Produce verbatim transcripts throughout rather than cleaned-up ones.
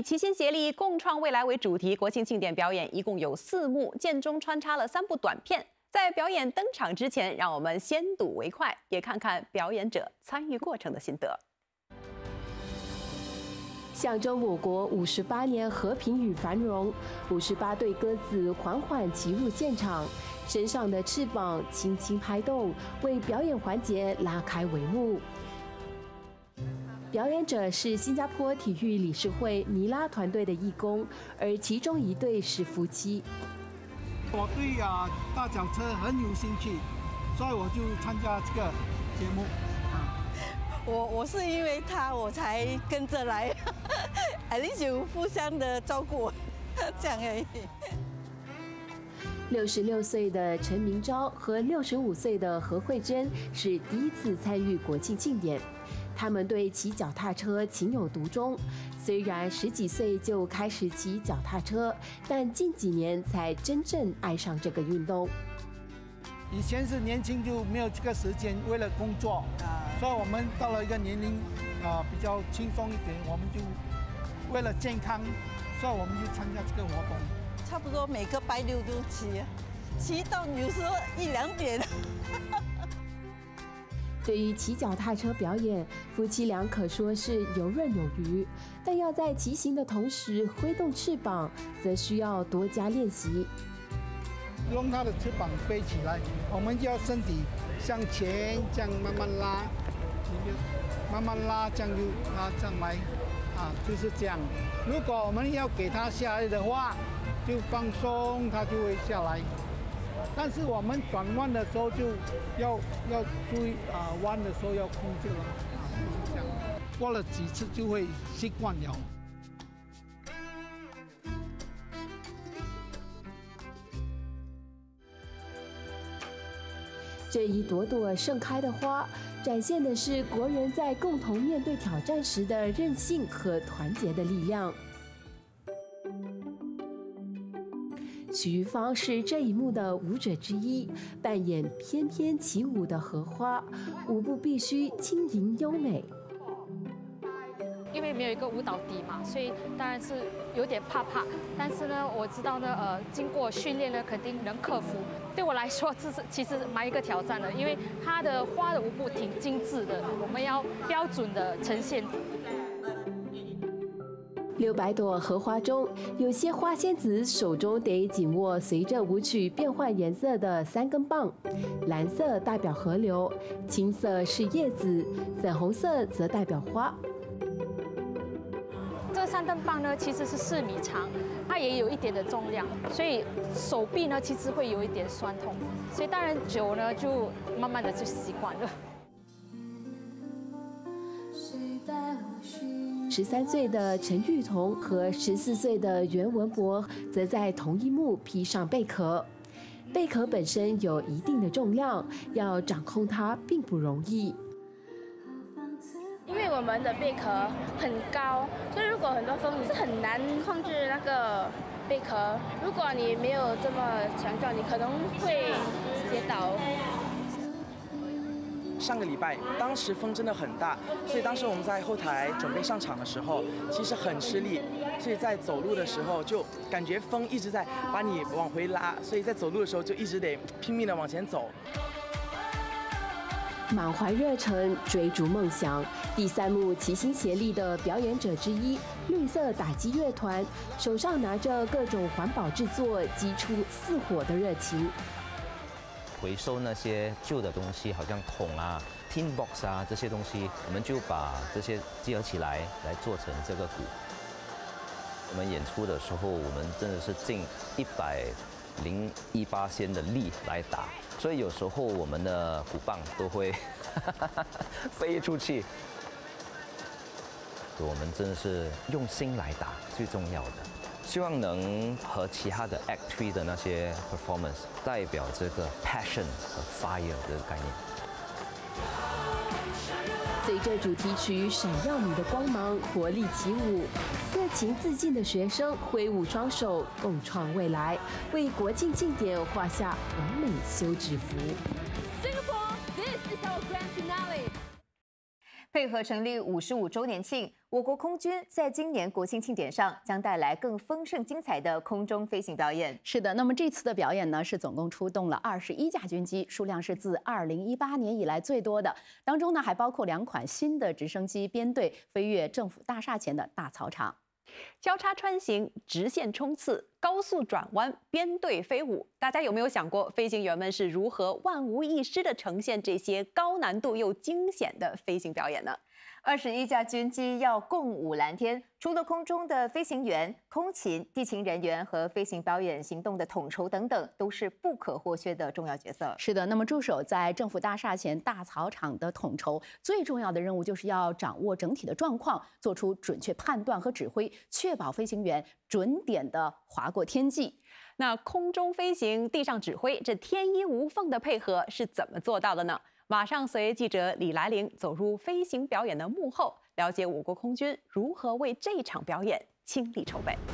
齐心协力，共创未来为主题，国庆庆典表演一共有四幕，间中穿插了三部短片。在表演登场之前，让我们先睹为快，也看看表演者参与过程的心得。 象征我国五十八年和平与繁荣，五十八对鸽子缓缓骑入现场，身上的翅膀轻轻拍动，为表演环节拉开帷幕。表演者是新加坡体育理事会尼拉团队的义工，而其中一对是夫妻。 我对啊大脚车很有兴趣，所以我就参加这个节目。 我我是因为他我才跟着来，at least有互相的照顾，这样而已。 六十六岁的陈明昭和六十五岁的何慧珍是第一次参与国庆庆典，他们对骑脚踏车情有独钟。虽然十几岁就开始骑脚踏车，但近几年才真正爱上这个运动。 以前是年轻就没有这个时间，为了工作，所以我们到了一个年龄啊比较轻松一点，我们就为了健康，所以我们就参加这个活动。 差不多每个拜六都骑，骑到有时候一两点。 对于骑脚踏车表演，夫妻俩可说是游刃有余，但要在骑行的同时挥动翅膀，则需要多加练习。 用它的翅膀飞起来，我们就要身体向前，这样慢慢拉，慢慢拉，这样就拉上来，啊，就是这样。如果我们要给它下来的话，就放松，它就会下来。但是我们转弯的时候就要要注意啊，弯的时候要控制了，啊，就是这样。过了几次就会习惯了。 这一朵朵盛开的花，展现的是国人在共同面对挑战时的韧性和团结的力量。许玉芳是这一幕的舞者之一，扮演翩翩起舞的荷花，舞步必须轻盈优美。 因为没有一个舞蹈底嘛，所以当然是有点怕怕。但是呢，我知道呢，呃，经过训练呢，肯定能克服。对我来说，这是其实蛮一个挑战的，因为它的花的舞步挺精致的，我们要标准的呈现。 六百朵荷花中，有些花仙子手中得紧握随着舞曲变换颜色的三根棒，蓝色代表河流，青色是叶子，粉红色则代表花。 这三根棒呢，其实是四米长，它也有一点的重量，所以手臂呢其实会有一点酸痛，所以当然久呢就慢慢的就习惯了。 十三岁的陈玉彤和十四岁的袁文博则在同一幕披上贝壳，贝壳本身有一定的重量，要掌控它并不容易。 因为我们的贝壳很高，所以如果很多风，你是很难控制那个贝壳。如果你没有这么强壮，你可能会跌倒。 上个礼拜，当时风真的很大，所以当时我们在后台准备上场的时候，其实很吃力，所以在走路的时候就感觉风一直在把你往回拉，所以在走路的时候就一直得拼命的往前走。 满怀热忱追逐梦想，第三幕齐心协力的表演者之一，绿色打击乐团，手上拿着各种环保制作，激出似火的热情。 回收那些旧的东西，好像桶啊、tin box 啊这些东西，我们就把这些结合起来，来做成这个鼓。我们演出的时候，我们真的是尽一百零一八仙的力来打。 所以有时候我们的鼓棒都会飞出去，我们真的是用心来打，最重要的。希望能和其他的 Act Three 的那些 performance 代表这个 passion 和 fire 的概念。 随着主题曲闪耀你的光芒，活力起舞，热情自信的学生挥舞双手，共创未来，为国庆庆典画下完美休止符。 Singapore, this is our grand finale. 配合成立五十五周年庆，我国空军在今年国庆庆典上将带来更丰盛精彩的空中飞行表演。 是的，那么这次的表演呢，是总共出动了二十一架军机，数量是自二零一八年以来最多的。当中呢，还包括两款新的直升机编队飞越政府大厦前的大操场。交叉穿行、直线冲刺、高速转弯、编队飞舞，大家有没有想过，飞行员们是如何万无一失地呈现这些高难度又惊险的飞行表演呢？ 二十一架军机要共舞蓝天，除了空中的飞行员、空勤、地勤人员和飞行表演行动的统筹等等，都是不可或缺的重要角色。 是的，那么驻守在政府大厦前大操场的统筹，最重要的任务就是要掌握整体的状况，做出准确判断和指挥，确保飞行员准点的划过天际。那空中飞行、地上指挥，这天衣无缝的配合是怎么做到的呢？马上随记者李来玲走入飞行表演的幕后，了解我国空军如何为这场表演倾力筹备。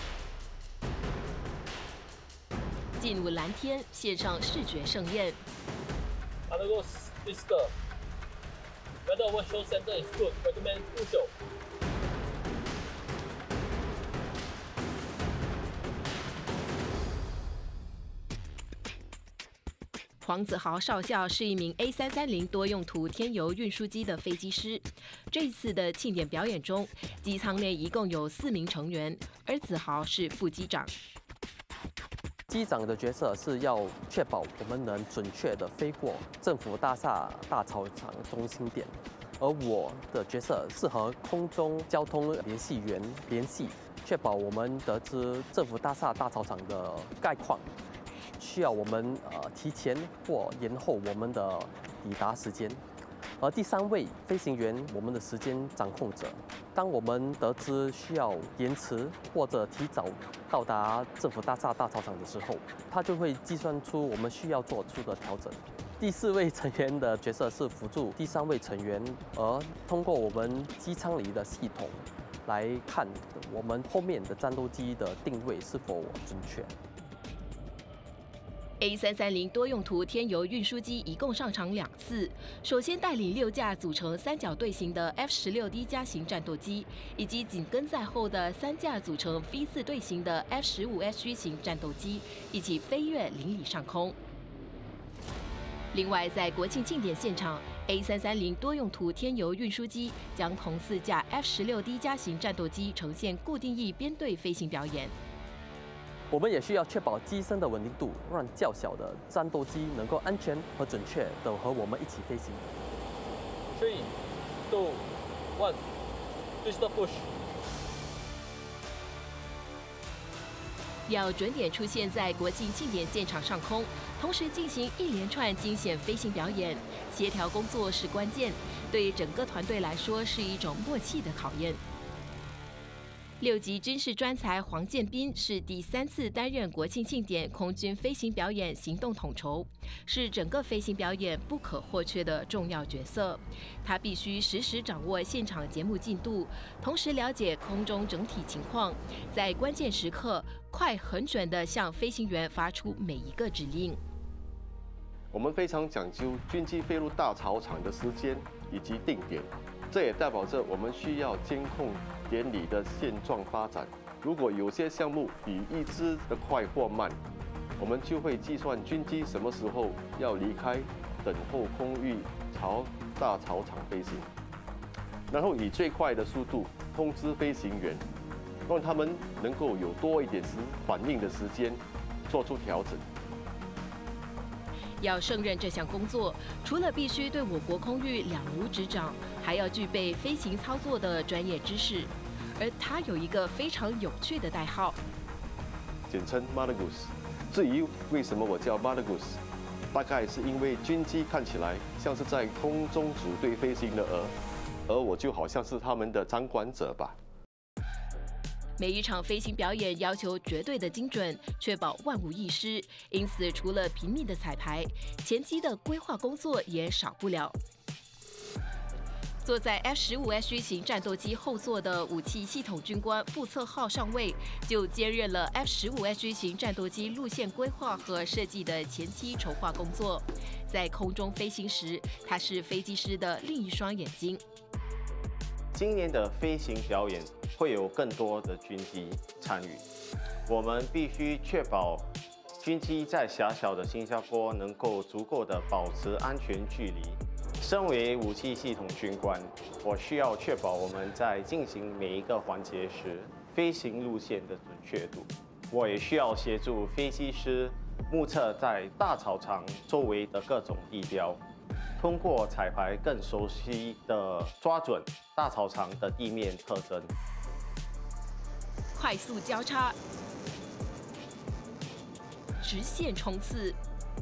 进入蓝天，献上视觉盛宴。 Argos Vista. Whether one show center is good, recommend two show. 黄子豪少校是一名 A 三三零多用途天油运输机的飞机师。这一次的庆典表演中，机舱内一共有四名成员，而子豪是副机长。 机长的角色是要确保我们能准确地飞过政府大厦大操场中心点，而我的角色是和空中交通联系员联系，确保我们得知政府大厦大操场的概况。需要我们呃提前或延后我们的抵达时间，而第三位飞行员我们的时间掌控者，当我们得知需要延迟或者提早到达政府大厦大操场的时候，他就会计算出我们需要做出的调整。第四位成员的角色是辅助第三位成员，而通过我们机舱里的系统来看我们后面的战斗机的定位是否准确。 A 三三零多用途天油运输机一共上场两次，首先带领六架组成三角队形的 F 十六 D 加型战斗机，以及紧跟在后的三架组成 V 四队形的 F 十五 S G 型战斗机，一起飞越邻里上空。另外，在国庆庆典现场 ，A 三三零多用途天油运输机将同四架 F 十六 D 加型战斗机呈现固定翼编队飞行表演。 我们也需要确保机身的稳定度，让较小的战斗机能够安全和准确地和我们一起飞行。 Three, two, one, twist push. 要准点出现在国庆庆典现场上空，同时进行一连串惊险飞行表演，协调工作是关键，对整个团队来说是一种默契的考验。六级军事专才黄建斌是第三次担任国庆庆典空军飞行表演行动统筹，是整个飞行表演不可或缺的重要角色。他必须实时掌握现场节目进度，同时了解空中整体情况，在关键时刻快很准地向飞行员发出每一个指令。 我们非常讲究军机飞入大操场的时间以及定点，这也代表着我们需要监控典礼的现状发展。如果有些项目比预知的快或慢，我们就会计算军机什么时候要离开，等候空域朝大操场飞行，然后以最快的速度通知飞行员，让他们能够有多一点时反应的时间，做出调整。 要胜任这项工作，除了必须对我国空域了如指掌，还要具备飞行操作的专业知识。而他有一个非常有趣的代号， 简称 Malagus。至于为什么我叫 Malagus， 大概是因为军机看起来像是在空中组队飞行的鹅，而我就好像是他们的掌管者吧。 每一场飞行表演要求绝对的精准，确保万无一失。因此，除了频密的彩排，前期的规划工作也少不了。坐在 F 十五 S G 型战斗机后座的武器系统军官傅策浩上尉，就兼任了 F 十五 S G 型战斗机路线规划和设计的前期筹划工作。在空中飞行时，他是飞机师的另一双眼睛。 今年的飞行表演会有更多的军机参与，我们必须确保军机在狭小的新加坡能够足够的保持安全距离。身为武器系统军官，我需要确保我们在进行每一个环节时，飞行路线的准确度。我也需要协助飞机师目测在大草场周围的各种地标，通过彩排更熟悉的抓准大草场的地面特征。 快速交叉，直线冲刺。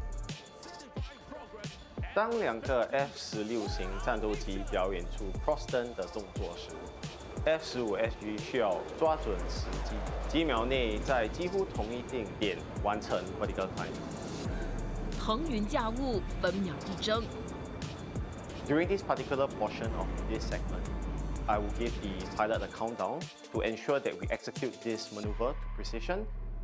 当两个 F 十六型战斗机表演出 cross-turn 的动作时 ，F 十五 S G 需要抓准时机，几秒内在几乎同一定点完成 vertical climb。 腾云驾雾，分秒必争。 During this particular portion of this segment, I will give the pilot a countdown to ensure that we execute this maneuver to precision.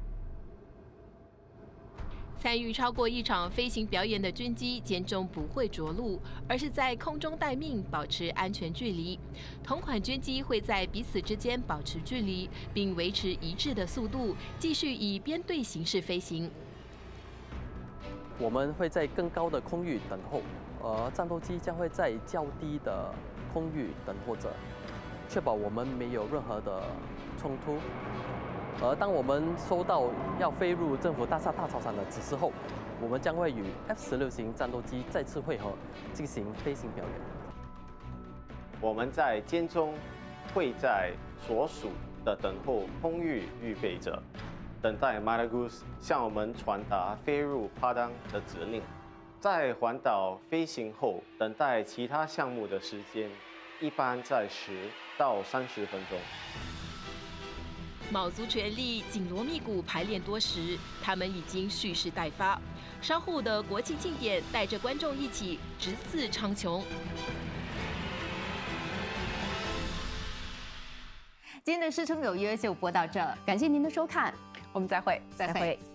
参与超过一场飞行表演的军机，间中不会着陆，而是在空中待命，保持安全距离。同款军机会在彼此之间保持距离，并维持一致的速度，继续以编队形式飞行。 我们会在更高的空域等候，而战斗机将会在较低的空域等候着，确保我们没有任何的冲突。而当我们收到要飞入政府大厦大操场的指示后，我们将会与 F 十六型战斗机再次会合，进行飞行表演。 我们在间中会在所属的等候空域预备着，等待 Malagus 向我们传达飞入帕当的指令。在环岛飞行后，等待其他项目的时间一般在十到三十分钟。 卯足全力，紧锣密鼓排练多时，他们已经蓄势待发。稍后的国庆庆典，带着观众一起直刺苍穹。 今天的师出有约就播到这， 感谢您的收看，我们再会， 再会。